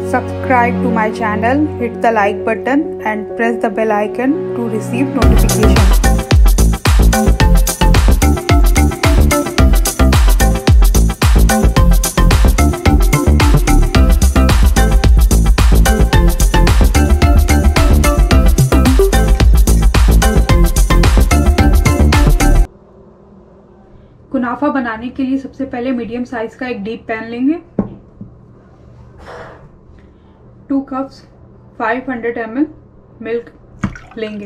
Subscribe to my channel, hit the like button and press the bell icon to receive notifications. कुनाफा बनाने के लिए सबसे पहले medium size का एक डीप पैन लेंगे। 2 कप्स 500 ml मिल्क लेंगे।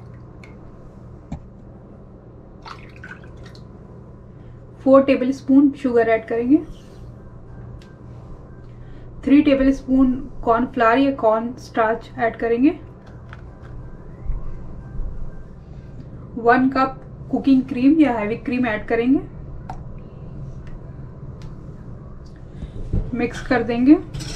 4 टेबलस्पून शुगर ऐड करेंगे। 3 टेबलस्पून कॉर्नफ्लावर या कॉर्न स्टार्च ऐड करेंगे। 1 कप कुकिंग क्रीम या हैवी क्रीम ऐड करेंगे। मिक्स कर देंगे।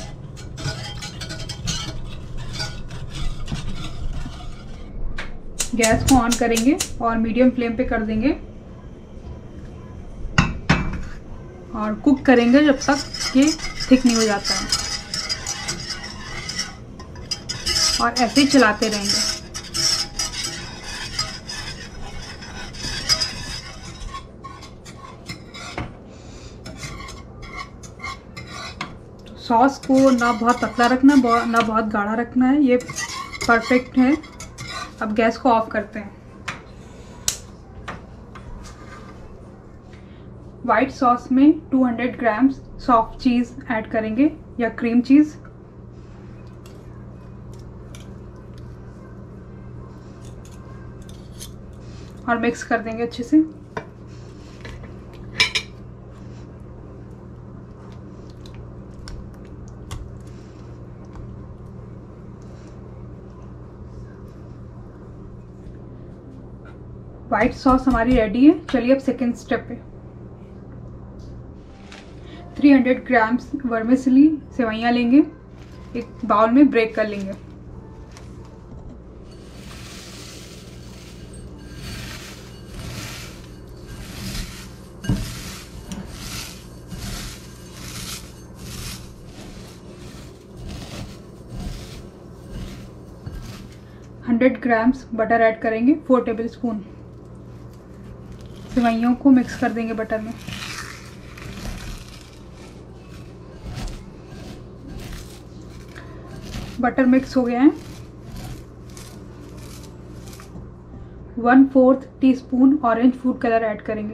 गैस को ऑन करेंगे और मीडियम फ्लेम पे कर देंगे और कुक करेंगे जब तक ये थिक नहीं हो जाता है और ऐसे ही चलाते रहेंगे। सॉस को ना बहुत पतला रखना है ना बहुत गाढ़ा रखना है, ये परफेक्ट है। अब गैस को ऑफ करते हैं। वाइट सॉस में 200 ग्राम सॉफ्ट चीज़ ऐड करेंगे या क्रीम चीज़। और मिक्स कर देंगे अच्छे से। व्हाइट सॉस हमारी रेडी है। चलिए अब सेकेंड स्टेप पे 300 ग्राम वर्मिसेली सेवइयाँ लेंगे, एक बाउल में ब्रेक कर लेंगे। $100 ग्राम बटर ऐड करेंगे। 4 टेबलस्पून सेवइयों को मिक्स कर देंगे बटर में। बटर मिक्स हो गया है। 1/4 teaspoon orange food colour add करेंगे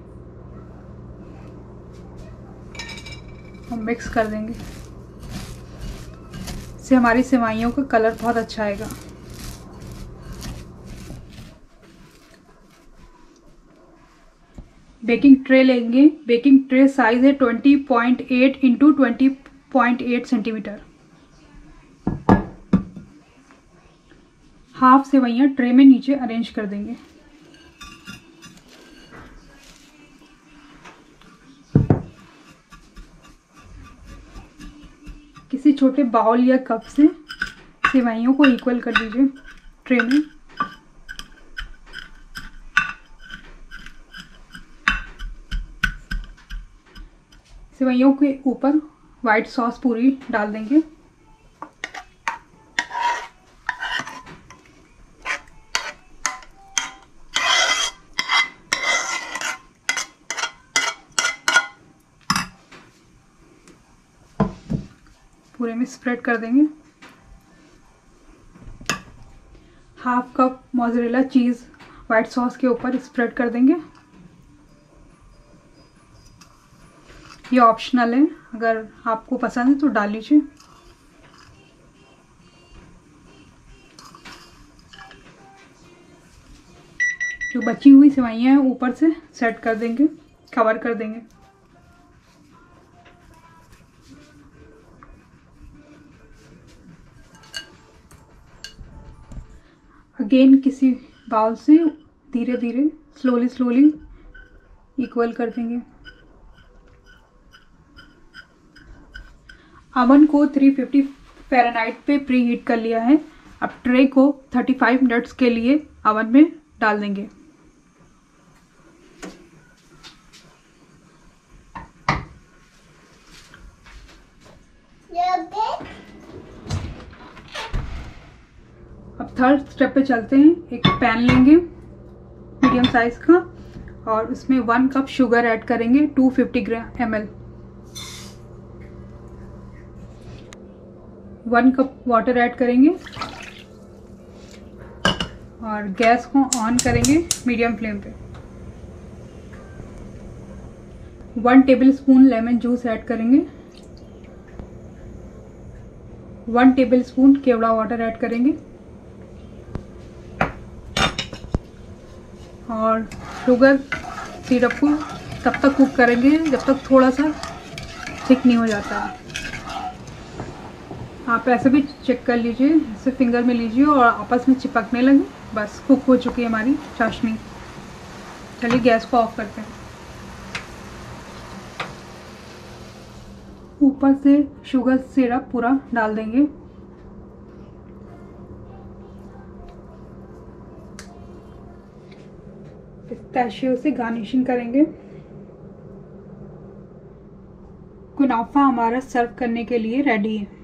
और मिक्स कर देंगे। इससे हमारी सेवइयों का कलर बहुत अच्छा आएगा। बेकिंग ट्रे लेंगे। बेकिंग ट्रे साइज है 20.8 इंटू 20.8 सेंटीमीटर। हाफ सेवइयाँ ट्रे में नीचे अरेंज कर देंगे। किसी छोटे बाउल या कप से सेवइयों को इक्वल कर दीजिए ट्रे में। सेवइयों के ऊपर वाइट सॉस पूरी डाल देंगे। पूरे में स्प्रेड कर देंगे। Half cup mozzarella cheese white sauce के ऊपर स्प्रेड कर देंगे। ये ऑप्शनल है, अगर आपको पसंद है तो डाल लीजिए। जो बची हुई सेवइयाँ हैं ऊपर से सेट कर देंगे, कवर कर देंगे। अगेन किसी बाउल से धीरे धीरे स्लोली इक्वल कर देंगे। अवन को 350 फ़ारेनहाइट पे प्री हीट कर लिया है। अब ट्रे को 35 मिनट्स के लिए अवन में डाल देंगे। थर्ड स्टेप पे चलते हैं। एक पैन लेंगे मीडियम साइज का और उसमें 1 कप शुगर ऐड करेंगे 250 ml। 1 कप वाटर ऐड करेंगे और गैस को ऑन करेंगे मीडियम फ्लेम पे। 1 टेबलस्पून लेमन जूस ऐड करेंगे। 1 टेबलस्पून केवड़ा वाटर ऐड करेंगे और शुगर सिरप को तब तक कुक करेंगे जब तक थोड़ा सा थिक नहीं हो जाता है। आप ऐसे भी चेक कर लीजिए, ऐसे फिंगर में लीजिए और आपस में चिपकने लगे, बस कुक हो चुकी है हमारी चाशनी। चलिए गैस को ऑफ करते हैं। ऊपर से शुगर सिरप पूरा डाल देंगे। पिस्ताशियो से गार्निशिंग करेंगे। कुनाफा हमारा सर्व करने के लिए रेडी है।